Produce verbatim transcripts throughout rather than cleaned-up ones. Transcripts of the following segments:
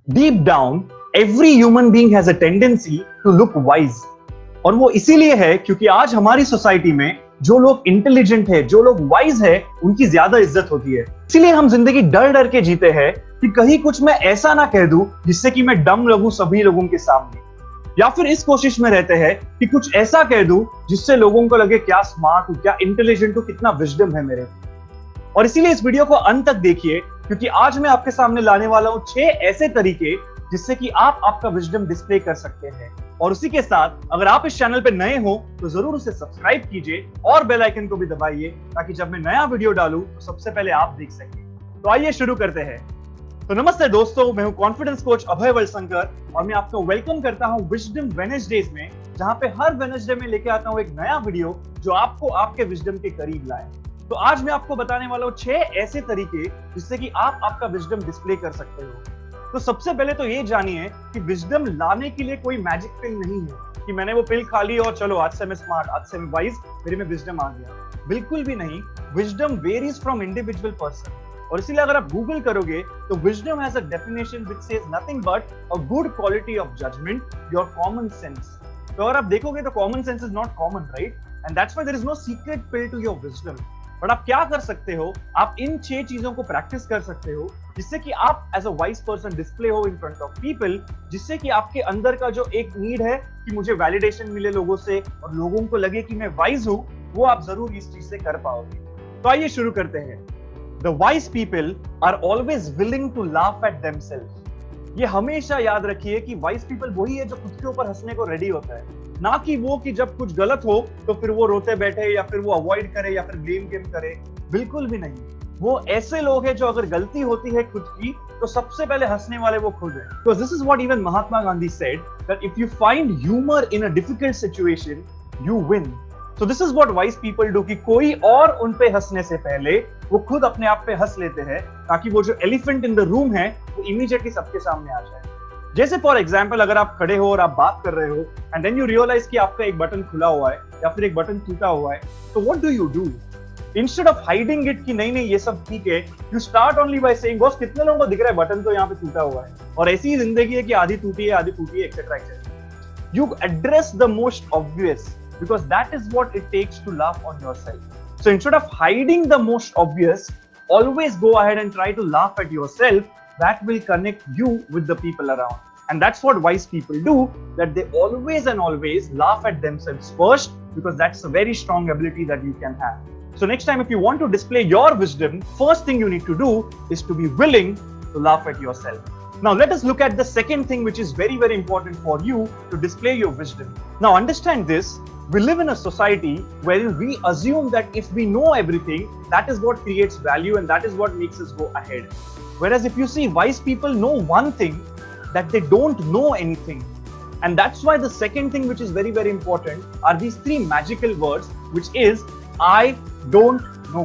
Deep down, every human being has a tendency to look wise. और वो इसीलिए है क्योंकि आज हमारी सोसाइटी में जो लोग इंटेलिजेंट है, जो लोग वाइज है, उनकी ज्यादा इज्जत होती है। इसीलिए हम जिंदगी डर डर के जीते हैं कि कहीं कुछ मैं ऐसा ना कह दूं जिससे कि मैं डम लगूं सभी लोगों के सामने, या फिर इस कोशिश में रहते हैं कि कुछ ऐसा कह दूं जिससे लोगों को लगे क्या स्मार्ट हूं, क्या इंटेलिजेंट हूं, कितना विजडम है मेरे। और इसीलिए इस वीडियो को अंत तक देखिए, क्योंकि आज मैं आपके सामने लाने वाला हूं छह ऐसे तरीके जिससे कि आप आपका विजडम डिस्प्ले कर सकते हैं। और उसी के साथ अगर आप इस चैनल पे नए हो तो जरूर उसे सब्सक्राइब कीजिए और बेल आइकन को भी दबाइए ताकि जब मैं नया वीडियो डालूं तो सबसे पहले आप देख सकें। तो आइए शुरू करते हैं। तो नमस्ते दोस्तों, मैं हूं कॉन्फिडेंस कोच अभय वलसंकर और मैं आपको वेलकम करता हूं विजडम वेडनेसडेज में, जहां पे हर वेडनेसडे में लेके आता हूं एक नया वीडियो जो आपको आपके विजडम के करीब लाए। तो आज मैं आपको बताने वाला हूं छह ऐसे तरीके जिससे कि आप आपका विजडम डिस्प्ले कर सकते हो। तो सबसे पहले तो ये जानिए कि विजडम लाने के लिए कोई मैजिक पिल नहीं है कि मैंने वो पिल खा ली और चलो आज से मैं स्मार्ट, आज से मैं वाइज, मेरे में विजडम आ गया। बिल्कुल भी नहीं। Wisdom varies from individual person, और इसीलिए अगर आप गूगल करोगे तो wisdom has a definition which says nothing but a good quality of judgment, your common sense. तो अगर आप देखोगे तो common sense is not common, right? And that's why there is no secret pill to your wisdom. But आप क्या कर सकते हो, आप इन छह चीजों को प्रैक्टिस कर सकते हो जिससे कि आप as a wise person display हो इन फ्रंट ऑफ पीपल, जिससे कि आपके अंदर का जो एक नीड है कि मुझे वैलिडेशन मिले लोगों से और लोगों को लगे कि मैं वाइज हूं, वो आप जरूर इस चीज से कर पाओगे। तो आइए शुरू करते हैं। The wise people are always willing to laugh at themselves. ये हमेशा याद रखिए कि वाइज पीपल वही है जो खुद के ऊपर हंसने को रेडी होता है, ना कि वो कि जब कुछ गलत हो तो फिर वो रोते बैठे या फिर वो अवॉइड करे या फिर ब्लेम गेम करे। बिल्कुल भी नहीं। वो ऐसे लोग हैं जो अगर गलती होती है खुद की तो सबसे पहले हंसने वाले वो खुद है। Because this is what even Mahatma Gandhi said, that if you find humor in a difficult situation, you win. So this is what wise people do, कि कोई और उन पे हंसने से पहले वो खुद अपने आप पे हंस लेते हैं ताकि वो जो एलिफेंट इन द रूम है वो इमीडिएटली सबके सामने आ जाए। जैसे फॉर एग्जाम्पल, अगर आप खड़े हो और आप बात कर रहे हो एंड देन यू रियलाइज कि आपका एक बटन खुला हुआ है या फिर एक बटन टूटा हुआ है, तो what do you do? Instead of hiding it कि नहीं नहीं ये सब ठीक है, you start only by saying boss कितने लोगों को दिख रहा है बटन तो यहाँ पे टूटा हुआ है, और ऐसी ही जिंदगी है कि आधी टूटी है आधी फूटी है, etcetera etcetera. You address the most obvious because that is what it takes to laugh on yourself. So instead of hiding the most obvious, always go ahead and try to laugh at yourself. That will connect you with the people around. And that's what wise people do, that they always and always laugh at themselves first, because that's a very strong ability that you can have. So next time if you want to display your wisdom, first thing you need to do is to be willing to laugh at yourself. Now let us look at the second thing which is very very important for you to display your wisdom. Now understand this, we live in a society where we assume that if we know everything, that is what creates value and that is what makes us go ahead. Whereas if you see, wise people know one thing, that they don't know anything. And that's why the second thing which is very very important are these three magical words, which is I don't know.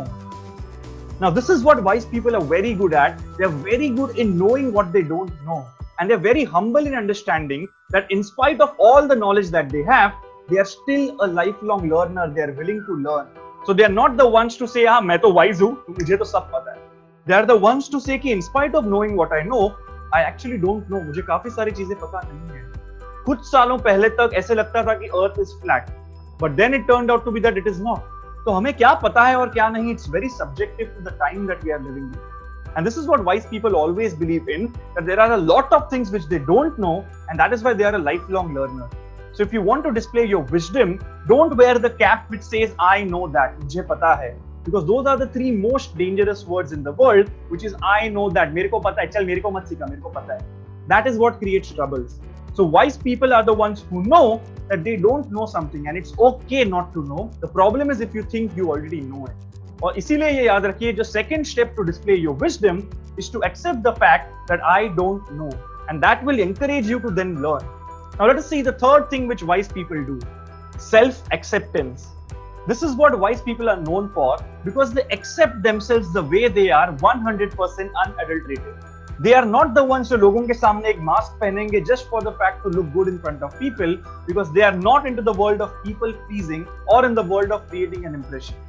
Now this is what wise people are very good at. They are very good in knowing what they don't know, and they are very humble in understanding that in spite of all the knowledge that they have, they are still a lifelong learner. They are willing to learn. So they are not the ones to say हाँ मैं तो wise हूँ, मुझे तो सब पता है. They are the ones to say कि in spite of knowing what I know, I actually don't know. मुझे काफी सारी चीजें पता नहीं है। कुछ सालों पहले तक ऐसे लगता था कि earth is flat, but then it turned out to be that it is not. तो हमें क्या पता है और क्या नहीं, it's very subjective to the time that we are living in. And this is what wise people always believe in, that there are a lot of things which they don't know, and that is why they are a lifelong learner. So if you want to display your wisdom, don't wear the cap which says I know that, मुझे पता है, because those are the three most dangerous words in the world, which is I know that, मेरे को पता है, चल मेरे को मत सिखा, मेरे को पता है. That is what creates troubles. So wise people are the ones who know that they don't know something, and it's okay not to know. The problem is if you think you already know it. और इसीलिए ये याद रखिए, जो second step to display your wisdom is to accept the fact that I don't know, and that will encourage you to then learn. Now let us see the third thing which wise people do. Self-acceptance. This is what wise people are known for, because they accept themselves the way they are, one hundred percent unadulterated. They are not the ones जो लोगों के सामने एक mask पहनेंगे just for the fact to look good in front of people, because they are not into the world of people pleasing or in the world of creating an impression.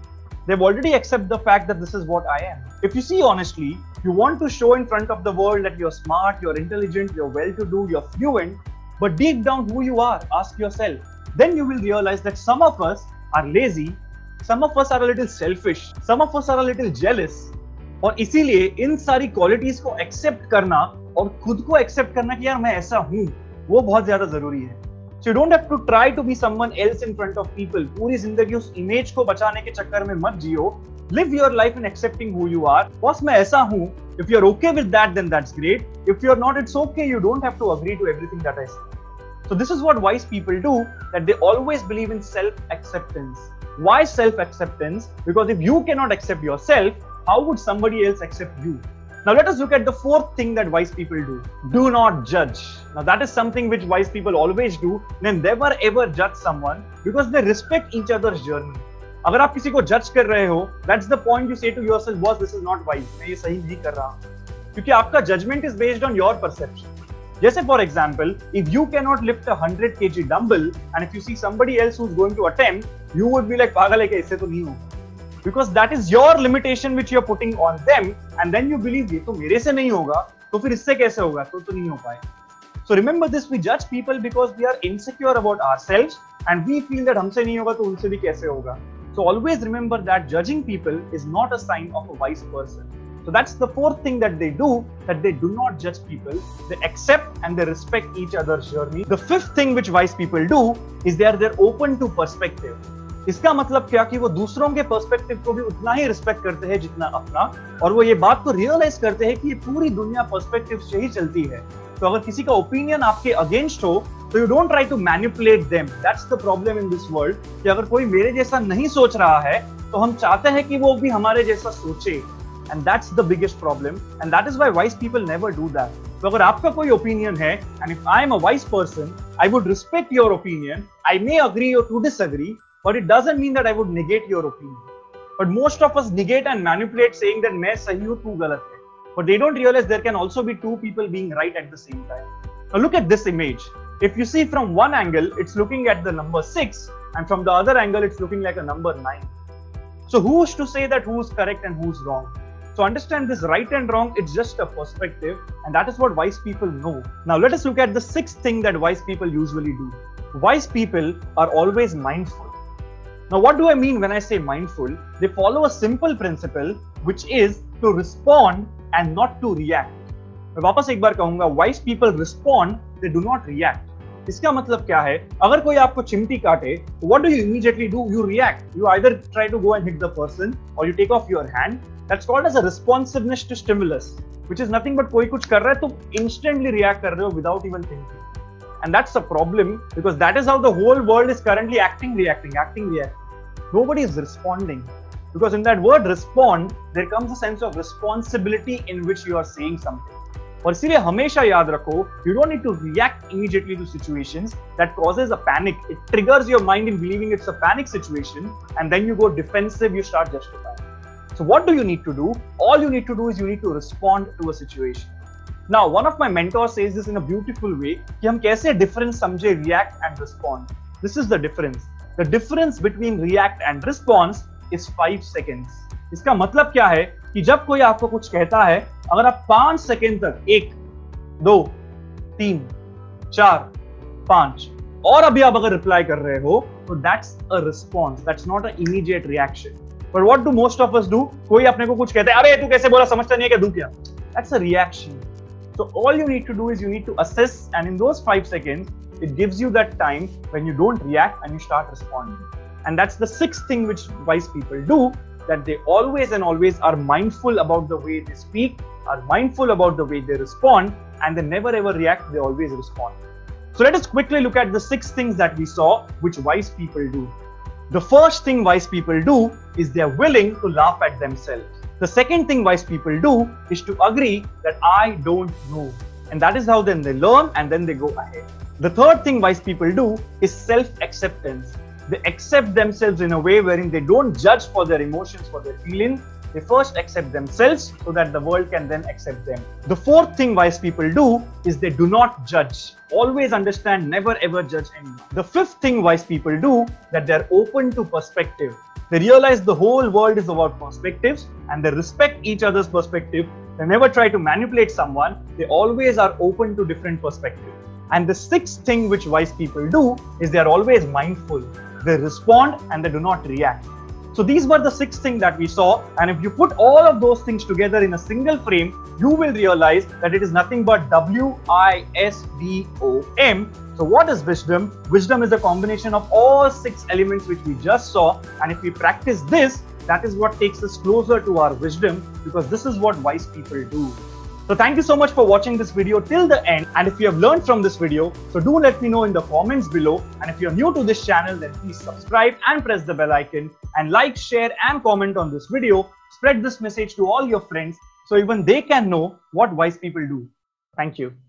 They've already accepted the fact that this is what I am. If you see honestly, you want to show in front of the world that you're smart, you're intelligent, you're well-to-do, you're fluent, but deep down who you are, ask yourself. Then you will realize that some of us are lazy, some of us are a little selfish, some of us are a little jealous. और इसीलिए इन सारी qualities को accept करना और खुद को accept करना कि यार मैं ऐसा हूं, वो बहुत ज्यादा जरूरी है. So you don't have to try to be someone else in front of people. पूरी जिंदगी उस इमेज को बचाने के चक्कर में मत जियो. Live your life in accepting who you are. बस मैं ऐसा हूं. If you're okay with that, then that's great. If you're not, it's okay. You don't have to agree to everything that I say. So this is what wise people do, that they always believe in self-acceptance. Why self-acceptance? Because if you cannot accept yourself, how would somebody else accept you? Now let us look at the fourth thing that wise people do. Do not judge. Now that is something which wise people always do. They never ever judge someone because they respect each other's journey. अगर आप किसी को judge कर रहे हो, that's the point you say to yourself, boss, this is not wise. मैं ये सही नहीं कर रहा, क्योंकि आपका judgment is based on your perception. जैसे for example, if you cannot lift a one hundred kilogram dumbbell and if you see somebody else who's going to attempt, you would be like, पागल है क्या, इससे तो नहीं होगा. Because that is your limitation which you are putting on them, and then you believe ये तो मेरे से नहीं होगा, तो फिर इससे कैसे होगा, तो तो नहीं हो पाए. So remember this, we judge people because we are insecure about ourselves and we feel that हमसे नहीं होगा तो उनसे भी कैसे होगा. So always remember that judging people is not a sign of a wise person. So that's the fourth thing that they do, that they do not judge people. They accept and they respect each other's journey. The fifth thing which wise people do is they are they're open to perspective. इसका मतलब क्या कि वो दूसरों के perspective को भी उतना ही रिस्पेक्ट करते हैं जितना अपना, और वो ये बात को रियलाइज करते हैं कि ये पूरी दुनिया पर्सपेक्टिव से ही चलती है. तो अगर किसी का ओपिनियन आपके अगेंस्ट हो तो you don't try to manipulate them. That's the problem in this world, कि अगर कोई मेरे जैसा नहीं सोच रहा है तो हम चाहते हैं कि वो भी हमारे जैसा सोचे, and that's the biggest problem, and that is why wise people never do that. तो अगर आपका कोई ओपिनियन है and if I am a wise person, I would respect your opinion. I may agree or to disagree, but it doesn't mean that I would negate your opinion. But most of us negate and manipulate, saying that मैं सही हूँ तू गलत है. But they don't realize there can also be two people being right at the same time. Now look at this image. If you see from one angle, it's looking at the number six, and from the other angle, it's looking like a number nine. So who's to say that who's correct and who's wrong? So understand this, right and wrong, it's just a perspective, and that is what wise people know. Now let us look at the sixth thing that wise people usually do. Wise people are always mindful. Now, what do I mean when I say mindful? They follow a simple principle, which is to respond and not to react. मैं वापस एक बार कहूंगा, wise people respond, they do not react. इसका मतलब क्या है? अगर कोई आपको चिमटी काटे, what do you immediately do? You react. You either try to go and hit the person, or you take off your hand. That's called as a responsiveness to stimulus, which is nothing but कोई कुछ कर रहा है तो instantly react कर रहे हो without even thinking. And that's a problem, because that is how the whole world is currently acting, reacting, acting, reacting. Nobody is responding, because in that word respond, there comes a sense of responsibility in which you are saying something. और इसीलिए हमेशा याद रखो, you don't need to react immediately to situations that causes a panic. It triggers your mind in believing it's a panic situation, and then you go defensive, you start justifying. So what do you need to do? All you need to do is you need to respond to a situation. Now, one of my mentors says this in a beautiful way, कि हम कैसे difference समझे react and respond. This is the difference. The difference between react and response is five seconds. इसका मतलब क्या है कि जब कोई आपको कुछ कहता है, अगर आप पांच सेकंड तक एक, दो, तीन, चार, पांच और अभी आप अगर रिप्लाई कर रहे हो, तो that's a response. That's not an immediate reaction. But what do most of us do? कोई अपने को कुछ कहता है, अरे तू कैसे बोला, समझता नहीं है क्या, दूं क्या? That's a reaction. So all you need to do is you need to assess, and in those five seconds, it gives you that time when you don't react and you start responding. And that's the sixth thing which wise people do, that they always and always are mindful about the way they speak, are mindful about the way they respond, and they never ever react, they always respond. So let us quickly look at the six things that we saw which wise people do. The first thing wise people do is they are willing to laugh at themselves. The second thing wise people do is to agree that I don't know. And that is how then they learn and then they go ahead. The third thing wise people do is self-acceptance. They accept themselves in a way wherein they don't judge for their emotions, for their feelings. They first accept themselves so that the world can then accept them. The fourth thing wise people do is they do not judge. Always understand, never ever judge anyone. The fifth thing wise people do, that they're open to perspective. They realize the whole world is about perspectives and they respect each other's perspective. They never try to manipulate someone. They always are open to different perspectives. And the sixth thing which wise people do is they are always mindful. They respond and they do not react. So these were the six things that we saw. And if you put all of those things together in a single frame, you will realize that it is nothing but W I S D O M. So what is wisdom? Wisdom is a combination of all six elements which we just saw. And if we practice this, that is what takes us closer to our wisdom, because this is what wise people do. So thank you so much for watching this video till the end. And if you have learned from this video, so do let me know in the comments below. And if you're new to this channel, then please subscribe and press the bell icon and like, share and comment on this video. Spread this message to all your friends so even they can know what wise people do. Thank you.